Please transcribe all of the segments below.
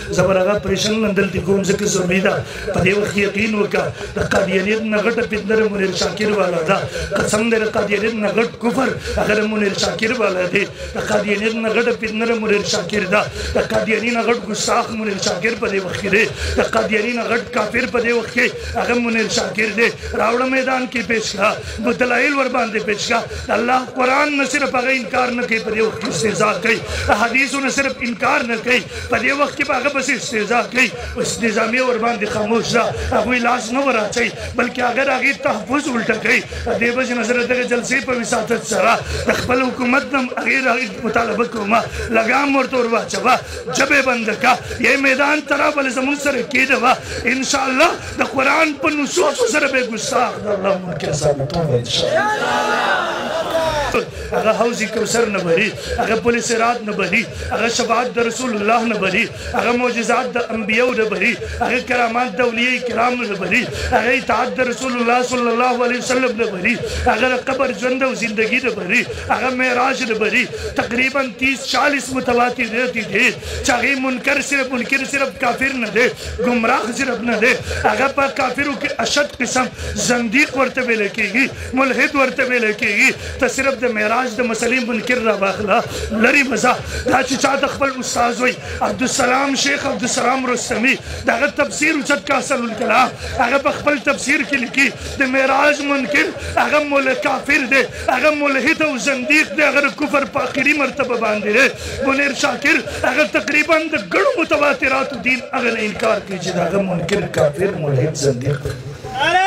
जबरगा परेशान नंदल तिकोम से किस उम्मीदा पदे वक्त यकीन वका कादियानियत नगट पिंदर मुनीर शाकिर वाला था कसम दे कादियानियत नगट कुफर अगर मुनीर शाकिर वाला थे कादियानियत नगट पिंदर मुनीर शाकिर था कादियानी नगट गुस्साख मुनीर शाकिर पदे वक्त दे कादियानी नगट काफिर पदे वक्त अगर मुनीर शाकिर दे रावण मैदान की पेश का दलाइल वर बांधे पेश का अल्लाह कुरान न सिर्फ अगर इनकार न के पदे वक्त इस्तेज़ा कई हदीसों ने सिर्फ इनकार न कई पदे वक्त के बाग बस इस्तेज़ा कई उस निज़ामी और बांधे खामोश रहा कोई लाश न वरा चाहिए बल्कि अगर आगे तहफ़ुज़ उल्टा कई देवज नजरत के जलसे पर विसातत सरा रखबल हुकूमत नम अगेर मुतालबा कुमा लगाम और तोरवा चवा जबे बंद का ये मैदान तरा बल ज़मुन सर की दवा इंशाअल्लाह द कुरान पर नुसूस सर बे गुस्सा अल्लाह मुनकर साबित होगा इंशाअल्लाह अगर हौज़ी कौसर न भरी अगर पुलिस रात न भरी अगर शफाअत द रसूलुल्लाह न भरी अगर मौजिज़ात द अंबिया न भरी अगर करामात द औलिया किराम न भरी अगर इताअत द रसूलुल्लाह सल्लल्लाहु अलैहि वसल्लम न भरी अगर कब्र जंद व जिंदगी न भरी अगर मेराज न भरी तकरीबन 30-40 मुतवातिर रहती थे चाहे मुनकर सिर्फ काफिर न दे गुमराह सिर्फ न दे अगर पर काफिरों के अशद किस्म जंदीक वर्तबे लेकेगी मुल्हिद वर्तबे लेकेगी तो सिर्फ मेराज द मसली मुनकिर रबाखला लरी मजा दाची चाद अखबल उस्ताद हुई अब्दुस्सलाम शेख अब्दुस्सलाम रुस्तमी दागर तफसीर उचत का असलुल कलाम अगर अखबल तफसीर की लिखी द मेराज मुनकिर अगर मुल काफिर दे अगर मुल्हिद व जंदीक दे अगर कुफर पाखिरी मर्तबा बांधे रे मुनीर शाकिर अगर तकरीबन द गण मुतवातिरात दीन अगर इनकार कीजिए अगर मुनकिर काफिर मुल्हिद जंदीक अरे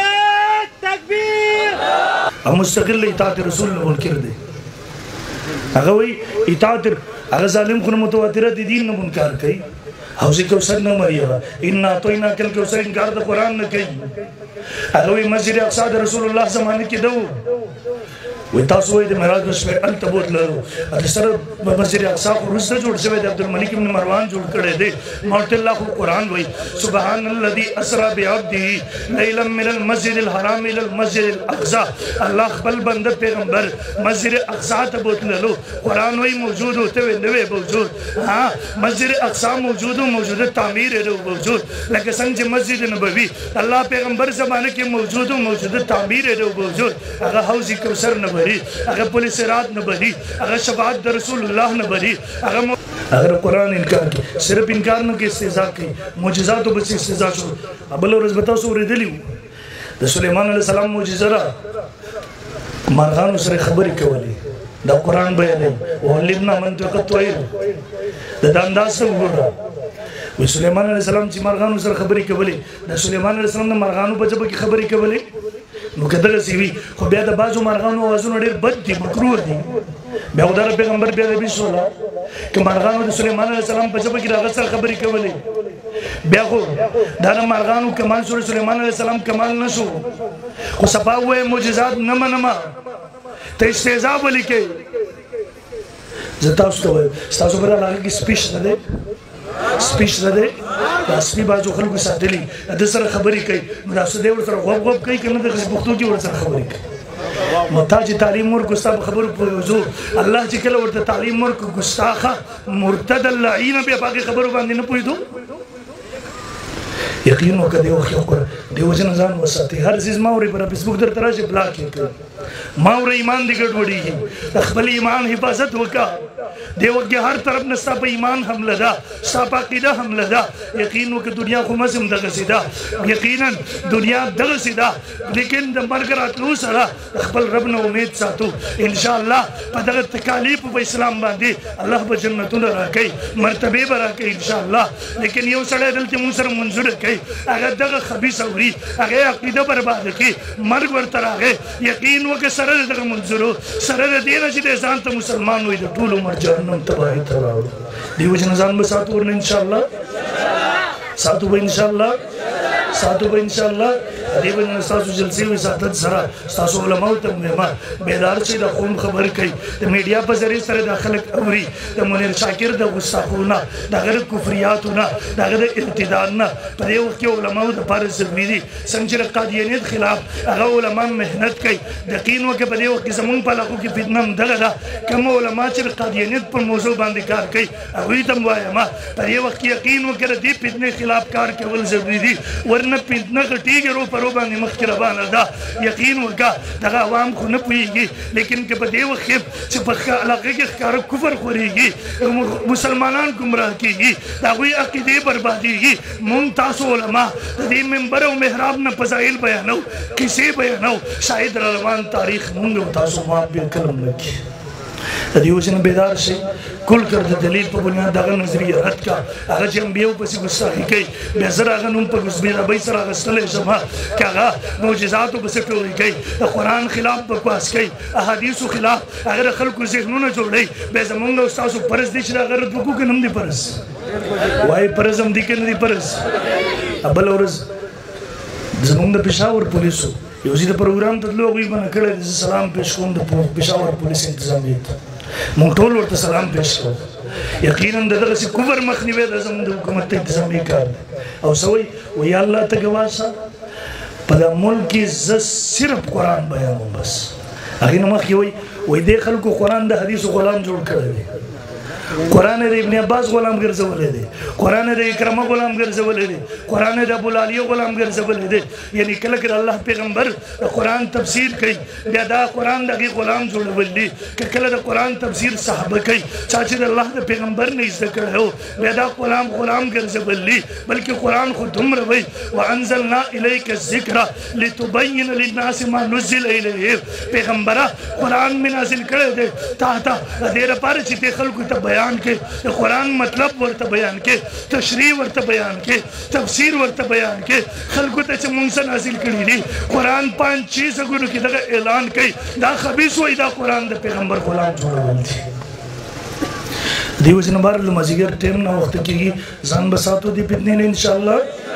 तकबीर हम मुस्तकिल इताअत रसूल न मुनकिर दे अगर वही इताअत अगर जालिम खुन मुतवातिरा दीन न मुनकार कई हौज़ी कौसर न मरिया इन्ना तो इन्ना कल कौसर इनकार द कुरान न कई अगर वही मस्जिद अक़सा रसूलुल्लाह ज़माने की दो वही तासुए द मेराज में अल तबूत लो अरे सर मस्जिद अक़सा को रुस्ता जोड़ से वे अब्दुल मलिक इब्न मरवान जोड़ करे दे मौतल्लाह को कुरान वही सुबहानल्लज़ी असरा बिअब्दिही लैलन मिनल मस्जिदिल हराम इलल मस्जिदिल अक़सा अल्लाह बल बंद पैगंबर मस्जिद अक़सा तबूत लो कुरान वही मौजूद होते हुए नवे मौजूद हाँ मस्जिद अक़सा मौजूद तामीर है मौजूद लेकिन संग मस्जिद नबवी अल्लाह पैगंबर ज़माने के मौजूद तामीर है मौजूद अगर हौज़ी कौसर न भरी अगर पुलिस रात न भरी अगर शफाअत द रसूलुल्लाह न भरी अगर कुरान इनकार की सिर्फ इनकार न के इस्तेज़ा की मौजिज़ात तो बस इस्तेज़ा शो अबल और बताओ सो रिदली द सुलेमान अलैहिस्सलाम मौजिज़रा मारगान उसरे खबर के वाली द कुरान बयान है वो लिबना मंतक़त तोइर द अंदाज से बोला वो सुलेमान अलैहिस्सलाम ची मारगान उसरे खबर के वाली द सुलेमान अलैहिस्सलाम ने मारगान बजब की खबर के वाली नु कदर सीवी खो बया द बाजू मारगान आवाज़ों ढेर बद थी मकरूह थी बया उधर पैगंबर बया नबी सोला कि मारगान द सुलेमान अलैहिस्सलाम बजब की रागत सर खबर के वाली बया को दाना मारगान कमाल सूरह सुलेमान अलैहिस्सलाम कमाल नशो को सफा हुए मौजिज़ात नमा तो इस्तेज़ा बोली के जता उसको स्तासो बरा लागे की स्पीच दे रास्मी बाजू खल को साथली अदसर खबरी कई मुदासदे और सर गब कई करने द बुख्तू की और सर खबरी कई मोहताज तालीम और गुस्ताख खबर जो अल्लाह जी के और तालीम और गुस्ताखा मुर्तद अल्लाहीन पे बाकी खबर बांधे न पूरी दो यकीन हो कदे हो देव जन जान वसाती हर चीज मावरी पर फेसबुक दर तरह से ब्लॉक है मावरे ईमान दिगड़ बड़ी है अखबल ईमान हिफाजत होका देव के हर तरफ नस्ता पे ईमान हमला दा सापा कीदा हमला दा यकीन हो कि दुनिया को मसम दग सीधा यकीनन दुनिया दग सीधा लेकिन द मरगर अतलू सरा अखबल रब ने उम्मीद सातू इंशाअल्लाह पदग तकालीफ पे इस्लाम बांधी अल्लाह ब जन्नतुन रखे मर्तबे बरके इंशाअल्लाह लेकिन यो सड़े दिल के मुसर मंजूर के अगर दग खबीस औरी अगर अकीदा बर्बाद की मर्ग वर्तर आगे यकीन हो कि सरद दग मंजूर सरद देना जिदे जान तो मुसलमान हुई तो टूल उमर जहन्नम तबाही तराव देव जन जान बसात और इंशाअल्लाह सातु इंशाअल्लाह دې باندې تاسو جلسې وي ساتل سره تاسو علماء ته مهمه بیدار شي د قوم خبر کوي د میډیا په ذریعه سره د خلک اوري د منیر شاکر د غصاخونه د غیر کفریاتونه د غیر ارتدادونه په دې وخت کې علماء د پاره ضروري دي څنګه چې قادیانیت خلاف هغه علماء مهنت کوي یقین وکړه په دې وخت کې زمونږ په علاقو کې فتنه دغه ده کوم علماء چې قادیانیت په موضوع باندې کار کوي هغوی ته وایم په دې وخت کې یقین وکړه دې فتنې خلاف کار کول ضروري دي ورنه فتنه غټېږي رو پرو باندې مخکې روانه ده یقین وکړه دغه عوام خو نه پوهېږي لیکن که په دې وخت کې چې په علاقه کې ښکاره کفر خورېږي مسلمانان ګمراه کېږي د هغوی عقیدې بربادېږي مونږ تاسو علما د دې منبر او محراب نه فضایل بیانو کیسې بیانو شاید را روان تاریخ مونږ او تاسو ما بالکل نه کړي د دې وجه نه بیدار شئ کل کر د دلیل په بنیاد دغه نظریه رد کا هغه چې انبیاو پسې ګستاخي کوي بیا زه هغه نوم په ګزبېرابۍ سره اخیستلی شم که هغه معجزاتو پسې ټولې کوي د قرآن خلاف بکواس کوي احادیثو خلاف هغه د خلکو ذهنونه جوړوي بیا زمونږ او ستاسو فرض دی چې د هغه رد وکړو که نه هم دی فرض وایي فرض هم دی که نه دی فرض بله ورځ زمونږ د پېښور پولیسو یو ځای د پروګرام ته تلو هغوی منع کړی زه سلام پیش کوم د پېښور پولیس انتظامیې ته مونږ ټول ورته سلام پیش کوو یقینا د دغسې کفر مخنیوی د زموږ د حکومت د انتظامي کار دی او څه وایي الله ته ګواه شه په دا ملک کې زه صرف قرآن بیانوم بس هغې نه مخکې وایي دې خلکو قرآن د حدیثو غلام جوړ کړی دی قرآن د ابن عباس غلام ګرځولی دی قرآن د اکرمه غلام ګرځولی دی قرآن د ابوالعالیه غلام ګرځولی دی یعنی کله کله الله پیغمبر د قرآن تفسیر کوي بیا دا قرآن د هغې غلام جوړول دي که کله د قرآن تفسیر صحابه کوي چا چې د الله د پیغمبر نه زده کړی و بیا دا غلام ګرځول دي بلکې قرآن خو دومره وایي وانزلنا الیک الذکر لتبین للناس ما نزل الیهم پیغمبره قرآن مې نازل کړی دی تا ته د دې لپاره چې دې خلکو ته بیان کې د قرآن مطلب ورته بیان کې تشریح ورته بیان کې تفسیر ورته بیان کې خلکو ته چې مونږ څه نازل کړي دي قرآن 5-6 ځایونو کې دغه اعلان کوي دا خبیث وایي دا قرآن د پیغمبر غلام جوړول دي دې وجې نه بهرحال مازدیګر ټایم نه وخته کېږي ځان به ساتو دې فتنې نه انشاءالله